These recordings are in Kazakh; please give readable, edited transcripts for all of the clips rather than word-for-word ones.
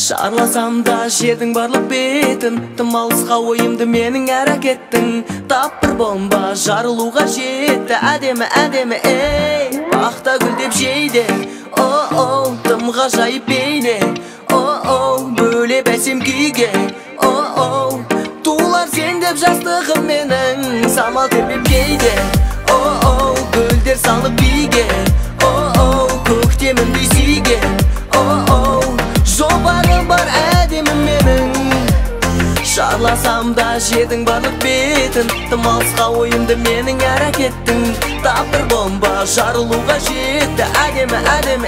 Шарласам да жердің барлық бетін, тым алысқа ойымды менің әрекеттің. Тап бір бомба жарылуға жетті, әдемі әдемі ей, бақта гүлдеп жейді. О-оу, тым ғажайып бейне, о-оу, бөлеп әсем күйге. О-оу, туылар сен деп жастығым менің, самал тербеп кейде. О-оу, гүлдер салып биге, о-оу, көктемімдей сүйген. О-оу, жобарым бар әдемім менің. Шарласам да жердің барлық бетін, тым алысқа ойымды менің әрекеттің. Тап бір бомба жарылуға жетті, әдемі әдемі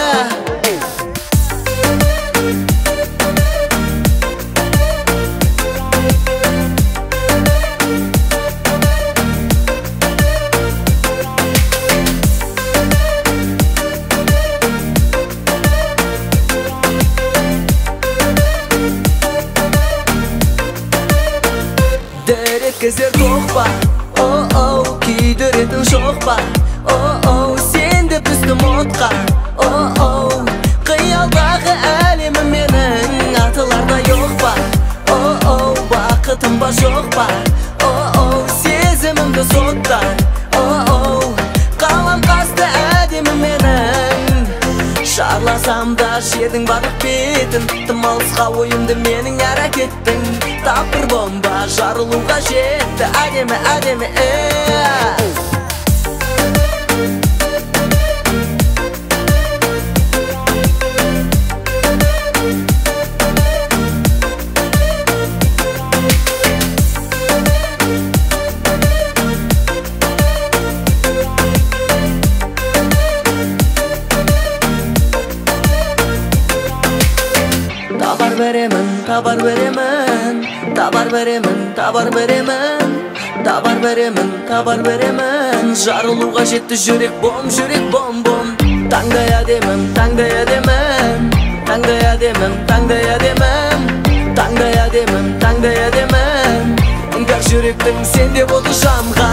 Кездер тоқпа, о-оу, күйдіретін жоқпа. О-оу, сен де біздім отқа. О-оу, қиялдағы әлемім менің, атыларда жоқ па. О-оу, бақытым ба жоқ па. О-оу, сезімімді сотта. О-оу, қалам қасты әдемім менің. Шарласам да жердің барлық бетін, тым алысқа ойымды менің әрекеттің. Тап бір бомба жарылуға жетті, әдемі әдемі Табар беремін, табар беремін, табар беремін, табар беремін, табар беремін, табар беремін. Жарылуға жетті жүрек бом бом. Таңдай әдемім, таңдай әдемім, таңдай әдемім, таңдай әдемім, таңдай әдемім, таңдай әдемім. Іңкәр жүректің сенде болды жанға.